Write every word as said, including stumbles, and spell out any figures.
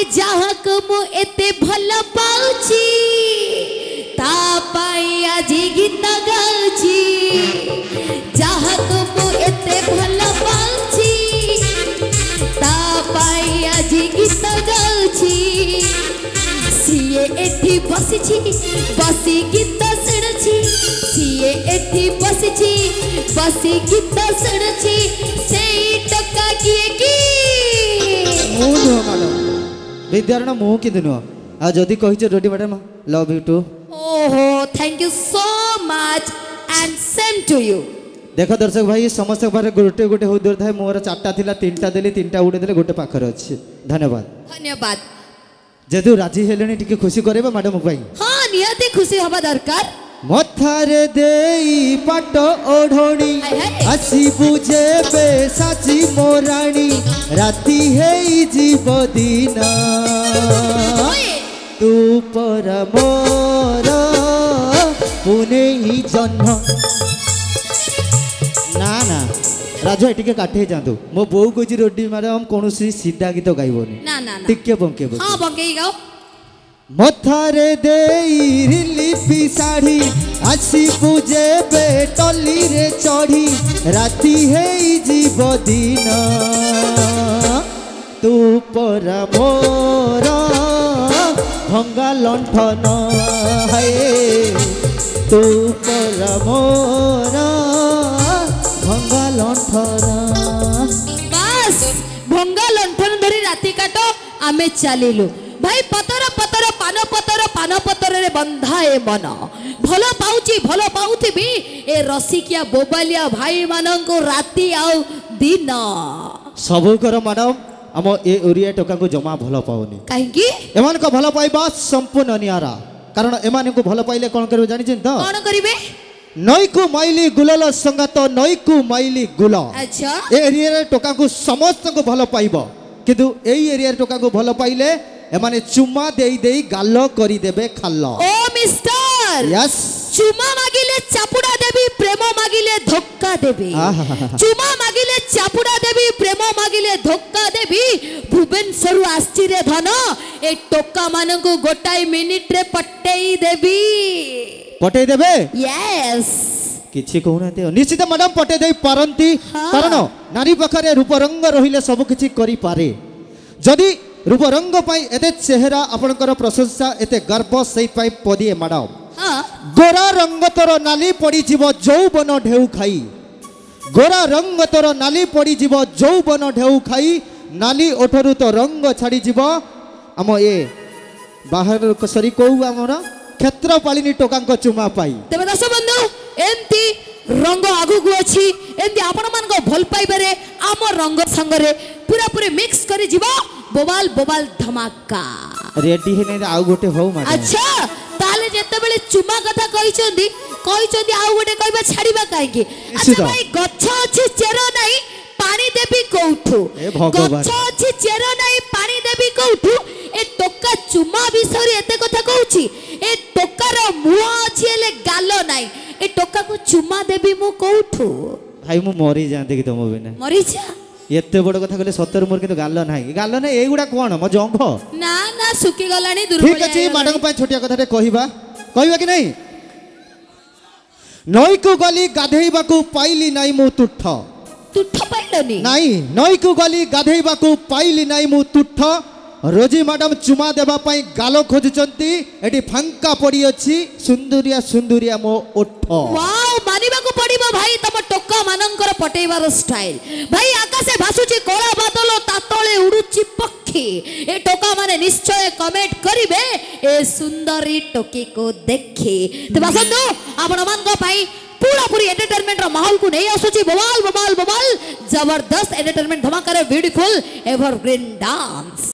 जहाँ को मु एते भल पाउची ता पाई आज गीत गाउची जहाँ को मु एते भल पाउची ता पाई आज गीत गाउची सीए एठी बसिची बसी गीत सुनची सीए एठी बसिची बसी गीत सुनची सेई टका किए की मु नुह मैडम विद्यारण मु कि नुह आ जदि कहिछ रोडी मैडम लव यू टू ओहो thank you so much and same to you देख दर्शक भाई समस्त बारे गोटे गोटे हो दूर थाए मोर चारटा थिला तीनटा देली तीनटा उडे देले गोटे पाखर अछि धन्यवाद धन्यवाद जेतु राजी हेलेनी टिके खुशी करेबा मैडम भाई हां नियति खुशी हबा दरकार मथारे देई पाट ओढोणी आसी बुझे बे साची मोराणी राती हेई जीव दीना तू पर मोर पुने ही जन्म ना ना राजू एटिके काटे जातु मो बो कोची रोडी मैडम कोनोसी सीधा गीत गाइबोनी ना ना ना टिके बंके बो हां बंके गाओ मथारे देई रिलीफी साड़ी आसी पूजे बेटली रे चढ़ी राती हेई जीव दिन तू पर मोर भंगा लंठन है तू पर मोर भंगा लंठन बस भंगा लंठन धरी राती काटो आमे चलिलु भाई पतर पतर पान पतर पान पतर रे बंधा ए मन भलो पाउची भलो पाउथिबी ए रसिकिया बोबालिया भाई मानन को राती आउ दिन सबु कर मैडम हम ए ओरिया टोका को जमा भलो पाउनी काहे की एमान को भलो पाइबा संपूर्ण नियारा कारण एमान को भलो पाइले कोन करबे जानि चिन त कोन करिवे नईकु माइली गुलल संगत नईकु माइली गुल अच्छा ए एरिया टोका को समस्त को भलो पाइबो किंतु एई एरिया टोका को भलो पाइले एमाने चुम्मा देई देई गालो करी देबे खाल्लो ओ मिस्टर यस चुम्मा मागिले चापुड़ा देबी प्रेम मागिले धोक्का देबी चुम्मा मागिले चापुड़ा देबी प्रेम मागिले धोक्का देबी भुवनेश्वर आस्ची रे धन ए टोका मान को गोटाई मिनिट रे पट्टेई देबी पटे देबे यस किछि कहउनाते निश्चित मैडम पटे देई पारंती हाँ। कारण नारी पाखरे रूप रंग रहिले सब किछि करि पारे जदि रूप रंग पाई एते चेहरा आपनकर प्रशंसा एते गर्व सही पाई पदिए मैडम हां गोरा रंग तोर नाली पड़ी जीव जौबन ढेउ खाई गोरा रंग तोर नाली पड़ी जीव जौबन ढेउ खाई नाली ओठरु तो रंग छाड़ी जीव आम ए बाहर सरी को आमर क्षेत्रपालिनी टोकांक चुमा पाई तेबे दस बंधु एंती रंग आगु गु अछि एंती आपण मान को भल पाइबरे आम रंग संगरे पूरा पूरे मिक्स करी जीवा बोबाल बोबाल धमाका रेडी हे नै आउ गोटे हो माने अच्छा ताले जेते बेले चुमा कथा कहि चंदी कहि चंदी आउ गोटे कहबा छाड़ीबा काहे की अच्छा भाई गच्छ अछि चेरो नाही पानी देबी कोठू गच्छ अछि चेरो नाही पानी देबी कोठू ए टोका चुमा विषय एते कथा कहूची ए टोकार मुह अछि एले गालो नाही ए टोका को चुमा देबी मु कोठू भाई मु मरी जांते कि तुम बिना मरी जा एते बड़ कथा कहले सत्तर मोर किंतु गालो नाही गालो नै एगुडा कोन म जंघ ना ना सुकी गलानी दुर्बल ठीक अछि मैडम पय छोटिया कथा कहबा कहबा कि नहीं नई को गली गाधेइबा को पाइली नाही मु तुठ तुठ पाइलनी नहीं नई को गली गाधेइबा को पाइली नाही मु तुठ रोजी मैडम चुमा देबा पई गालो खोजुचंती एटी फांका पड़ी अछि सुंदरिया सुंदरिया मो ओठ वाओ मानिबा को पड़िबो भाई तम टोका मानंकर पटेइबार स्टाइल भाई आकाशे भासुची कोला बादल तातळे उडुची पक्षी ए टोका माने निश्चय कमेंट करिवे ए सुंदरी टोकी को देखि त बसंतु आपण मान को भाई पूरा पूरी एंटरटेनमेंट रो माहौल को नहीं आसुची बवाल बवाल बवाल जबरदस्त एंटरटेनमेंट धमाका रे ब्यूटीफुल एवरग्रीन डांस।